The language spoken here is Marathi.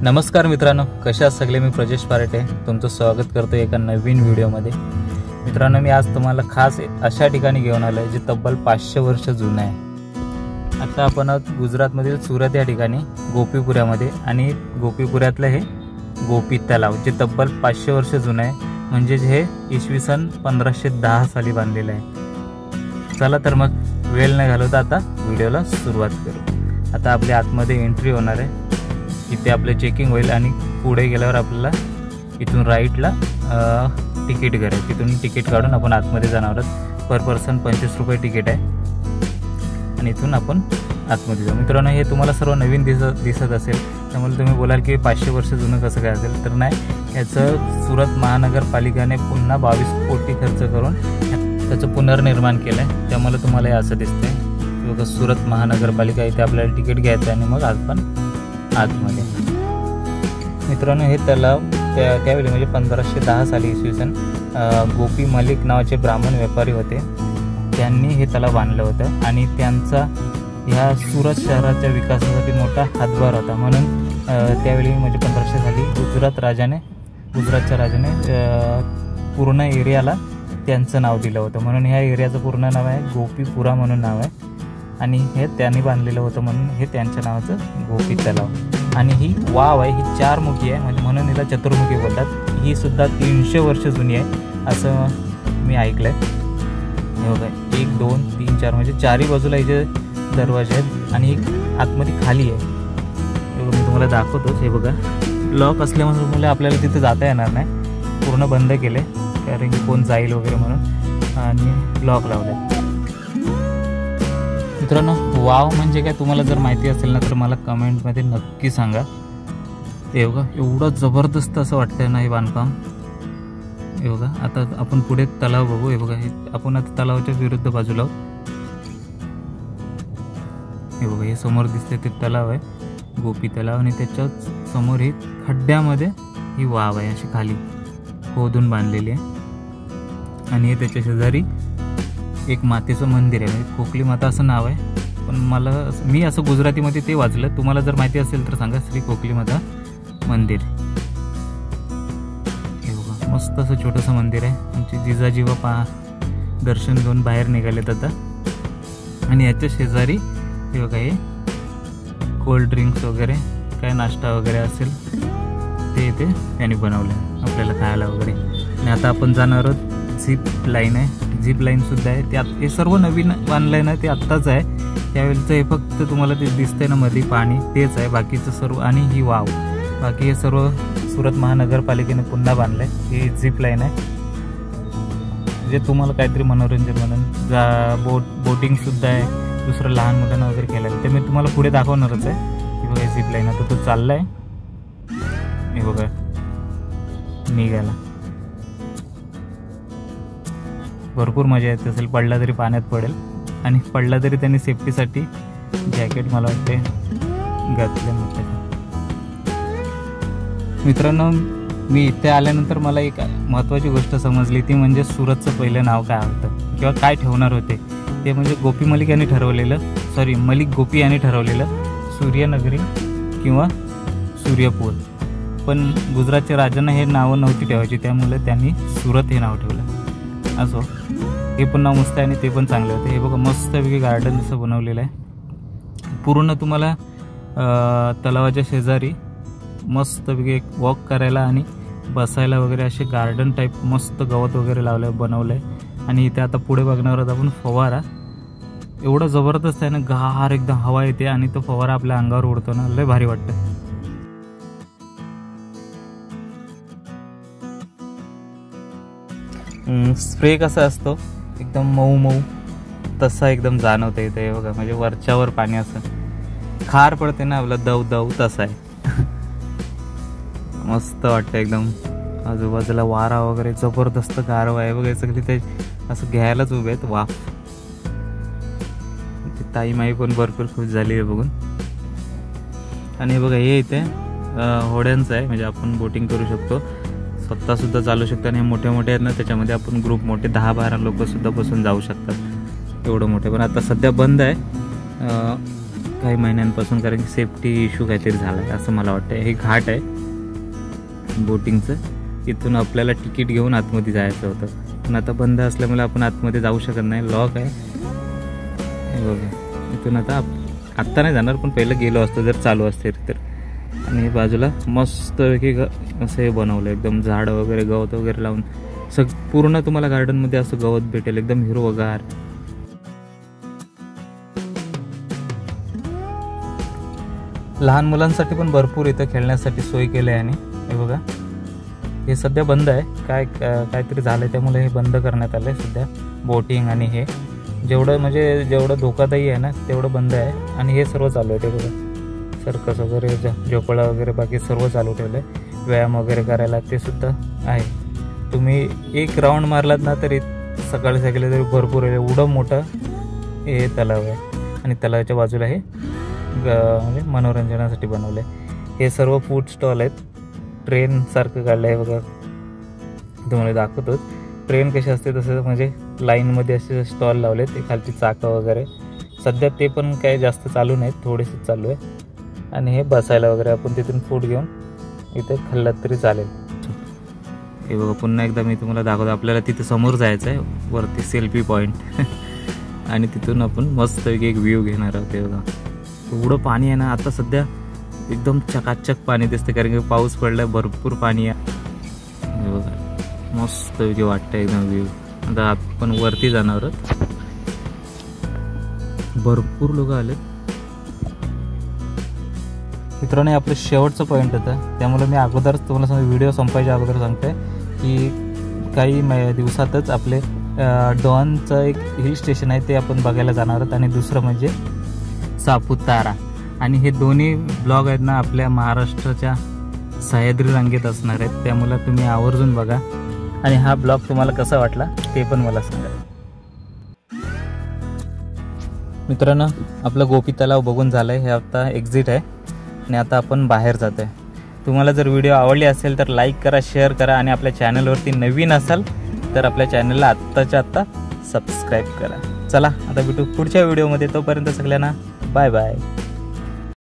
नमस्कार मित्रांनो, कशा आहात सगळे? मी प्रजेश पारटे तुमचं स्वागत करतो एका नवीन व्हिडिओमध्ये। मित्रांनो, मी आज तुम्हाला खास अशा ठिकाणी घेऊन आलो आहे जे तब्बल 500 वर्ष जुनं आहे। आता आपण गुजरातमधील सुरत या ठिकाणी गोपीपुऱ्यामध्ये, आणि गोपीपुऱ्यातलं हे गोपी तलाव जे तब्बल 500 वर्ष जुनं आहे, म्हणजे हे इसवी सन 1510 साली बांधलेलं आहे। चला तर मग वेळ न घालवता आता व्हिडिओला सुरुवात करू। आता आपल्या आतमध्ये एंट्री होणार आहे, इथे आपले चेकिंग होईल आणि पुढे गेल्यावर आपल्याला इथून राईटला तिकीट घर आहे, तिथून तिकीट काढून आपण आतमध्ये जाणार आहोत। पर पर्सन 25 रुपये तिकीट आहे आणि इथून आपण आतमध्ये जाऊ। मित्रांनो, हे तुम्हाला सर्व नवीन दिसत असेल, त्यामुळे तुम्ही बोलाल की 500 वर्ष जुनं कसं काय असेल, तर नाही, याचं सुरत महानगरपालिकेने पुन्हा 22 कोटी खर्च करून त्याचं पुनर्निर्माण केलं आहे, त्यामुळे तुम्हाला हे असं दिसतंय। बघा, सुरत महानगरपालिका, इथे आपल्याला तिकीट घ्यायचं आणि मग आपण आतमध्ये। मित्रांनो, हे तलाव त्यावेळी म्हणजे 1510 साली इसवी सन गोपी मलिक नावाचे ब्राह्मण व्यापारी होते, त्यांनी हे तलाव बांधलं होतं आणि त्यांचा ह्या सुरत शहराच्या विकासासाठी मोठा हातभार होता। म्हणून त्यावेळी म्हणजे 1500 साली गुजरातच्या राजाने पूर्ण एरियाला त्यांचं नाव दिलं होतं, म्हणून ह्या एरियाचं पूर्ण नाव आहे गोपीपुरा म्हणून नाव आहे, आणि हे त्यांनी बांधलेलं होतं म्हणून हे त्यांच्या नावाचं गोपी तलाव। आणि ही वाव आहे, ही 4 मुखी आहे, म्हणजे म्हणून हिला चतुर्मुखी बोलतात। ही सुद्धा 300 वर्ष जुनी आहे असं मी ऐकलं आहे। हे बघा, 1 2 3 4 म्हणजे 4ही बाजूला हिचे दरवाजे आहेत आणि एक आतमध्ये खाली आहे। हे बघा, मी तुम्हाला दाखवतोच। हे बघा, लॉक असल्यामुळे आपल्याला तिथे जाता येणार नाही, पूर्ण बंद केले कारण की कोण जाईल वगैरे म्हणून, आणि लॉक लावले। मित्रांनो, वाव म्हणजे काय तुम्हाला जर माहिती असेल ना, तर मला कमेंटमध्ये नक्की सांगा। हे बघा, एवढं जबरदस्त असं वाटतंय ना हे बांधकाम। हे बघा, आता आपण पुढे तलाव बघू। हे बघा, हे आपण आता तलावाच्या विरुद्ध बाजूला आहोत। हे बघा, हे समोर दिसते ते तलाव आहे, गोपी तलाव, आणि त्याच्या समोर ही खड्ड्यामध्ये ही वाव आहे, अशी खाली खोदून बांधलेली आहे। आणि हे त्याच्या शेजारी एक मातेचं मंदिर आहे, खोकली माता असं नाव आहे, पण मी असं गुजरातीमध्ये ते वाचलं, तुम्हाला जर माहिती असेल तर सांगा। श्री खोकली माता मंदिर। हे बघा, मस्त असं छोटंसं मंदिर आहे, आमचे जिजाजीवा दर्शन घेऊन बाहेर निघालेत आता। आणि याच्या शेजारी हे बघा, हे कोल्ड ड्रिंक्स वगैरे काय नाश्ता वगैरे असेल ते इथे त्यांनी बनवलं आपल्याला खायला वगैरे। आणि आता आपण जाणार आहोत, झिप लाईन आहे, झिप लाईन सुद्धा आहे, त्यात हे सर्व नवीन बांधलं आहे ना, ते आत्ताच आहे। त्यावेळेचं हे फक्त तुम्हाला ते दिसतंय ना मध्ये पाणी, तेच आहे, बाकीचं सर्व, आणि ही वाव, बाकी हे सर्व सुरत महानगरपालिकेने पुन्हा बांधलं आहे। ही झिप लाईन आहे, जे तुम्हाला काहीतरी मनोरंजन म्हणून बोटिंग सुद्धा आहे, दुसरं लहान मुलांना वगैरे केलेलं आहे, ते मी तुम्हाला पुढे दाखवणारच आहे। ही बघा, झिप लाईन आता तो चालला आहे, हे बघा निघाला। भरपूर मजा येत असेल, पडला तरी पाण्यात पडेल, आणि पडला तरी त्यांनी सेफ्टीसाठी जॅकेट मला वाटते घातले मोठे। मित्रांनो, मी इथे आल्यानंतर मला एक महत्त्वाची गोष्ट समजली, ती म्हणजे सुरतचं पहिलं नाव काय होतं किंवा काय ठेवणार होते, ते म्हणजे गोपी मलिक यांनी ठरवलेलं, मलिक गोपी यांनी ठरवलेलं सूर्यनगरी किंवा सूर्यपूर, पण गुजरातच्या राजांना हे नावं नव्हती ठेवायची, त्यामुळे त्यांनी सुरत हे नाव ठेवलं। असो, हे पण नाव मस्त आहे आणि ते पण चांगले होते। हे बघा, मस्तपैकी गार्डन जसं बनवलेलं आहे, पूर्ण तुम्हाला तलावाच्या शेजारी मस्तपैकी एक वॉक करायला आणि बसायला वगैरे असे गार्डन टाईप मस्त गवत वगैरे बनवलं आहे। आणि इथे आता पुढे बघणार आहोत आपण फवारा, एवढं जबरदस्त आहे ना, गार एकदम हवा येते आणि तो फवारा आपल्या अंगावर उडतो ना, लय भारी वाटतं। स्प्रे कसा असतो एकदम मऊ मऊ, तसा एकदम जाणवतं इथे। हे बघा, म्हणजे वरच्यावर पाणी असं खार पडते ना आपलं दव दव, तसा आहे। मस्त वाटतं एकदम, आजूबाजूला वारा वगैरे जबरदस्त गारवा आहे बघा, सगळी ते असं घ्यायलाच उभे आहेत वाफ। ताई माई पण भरपूर खुश झाली आहे बघून। आणि बघा, हे इथे होड्यांचं आहे, म्हणजे आपण बोटिंग करू शकतो, स्वतः सुद्धा चालू शकतो, आणि मोठे मोठे आहेत ना, त्याच्यामध्ये आपण ग्रुप मोठे 10-12 लोक सुद्धा बसून जाऊ शकतात, एवढं मोठे। पण आता सध्या बंद आहे, काही महिन्यांपासून, कारण की सेफ्टी इश्यू काहीतरी झाला आहे असं मला वाटतं. हे घाट आहे बोटिंगचं, इथून आपल्याला तिकीट घेऊन आतमध्ये जायचं होतं, पण आता बंद असल्यामुळे आपण आतमध्ये जाऊ शकत नाही, लॉक आहे. हे बघा, इथून आत्ता नाही जाणार, पण पहिलं गेलो असतो जर चालू असते तर. आणि बाजूला मस्त असं हे बनवलं, एकदम झाडं वगैरे, गवत वगैरे लावून पूर्ण तुम्हाला गार्डनमध्ये असं गवत भेटेल, एकदम हिरवगार. लहान मुलांसाठी पण भरपूर इथं खेळण्यासाठी सोय केली आहे. आणि हे बघा, हे सध्या बंद आहे, काहीतरी झालं त्यामुळे हे बंद करण्यात आलं आहे सध्या बोटिंग. आणि हे जेवढं धोकादायी आहे ना तेवढं बंद आहे. आणि हे सर्व चालू आहे, ते बघा सर्कस वगैरे, झोपळा वगैरे बाकी सर्व चालू ठेवलं आहे. व्यायाम वगैरे करायला ते सुद्धा आहे. तुम्ही एक राऊंड मारलात ना तरी सकाळी तरी भरपूर आहे. एवढं मोठं हे तलाव आहे. आणि तलावाच्या बाजूला हे म्हणजे मनोरंजनासाठी बनवलं आहे. हे सर्व फूड स्टॉल आहेत, ट्रेनसारखं काढलं आहे बघा, तुम्हाला दाखवतोच. ट्रेन कशी असते तसं म्हणजे लाईनमध्ये असे स्टॉल लावले, ते खालची चाकं वगैरे. सध्या ते पण काही जास्त चालू नाहीत, थोडेसे चालू आहे. आणि हे बसायला वगैरे आपण तिथून फूड घेऊन इथे खाल्लात तरी चालेल. हे बघा, पुन्हा एकदा मी तुम्हाला दाखवतो. आपल्याला तिथे समोर जायचं आहे, वरती सेल्फी पॉईंट. आणि तिथून आपण मस्त एक व्ह्यू घेणार आहोत. हे बघा, एवढं पाणी आहे ना, आता सध्या एकदम चकाचक पाणी दिसते, कारण की पाऊस पडलाय, भरपूर पाणी आहे. हे बघा, मस्त वाटतं एकदम व्ह्यू. आता आपण वरती जाणार आहोत, भरपूर लोक आलेत. मित्रांनो, आपलं शेवटचं पॉईंट होतं, त्यामुळे मी अगोदरच तुम्हाला व्हिडिओ संपायच्या अगोदर सांगतोय की काही दिवसातच आपले डॉनचं एक हिल स्टेशन आहे ते आपण बघायला जाणार आहोत. आणि दुसरं म्हणजे सापुतारा. आणि हे दोन्ही ब्लॉग आहेत ना आपल्या महाराष्ट्राच्या सह्याद्री रांगेत असणार आहेत, त्यामुळे तुम्ही आवर्जून बघा. आणि हा ब्लॉग तुम्हाला कसा वाटला ते पण मला सांगा. मित्रांनो, आपलं गोपी तलाव बघून झालं आहे, हे आता एक्झिट आहे. आणि आता आपण बाहेर जातो आहे. तुम्हाला जर व्हिडिओ आवडली असेल तर लाईक करा, शेअर करा. आणि आपल्या चॅनलवरती नवीन असाल तर आपल्या चॅनलला आत्ताच्या आत्ता सबस्क्राईब करा. चला, आता भेटू पुढच्या व्हिडिओमध्ये. तोपर्यंत सगळ्यांना बाय बाय.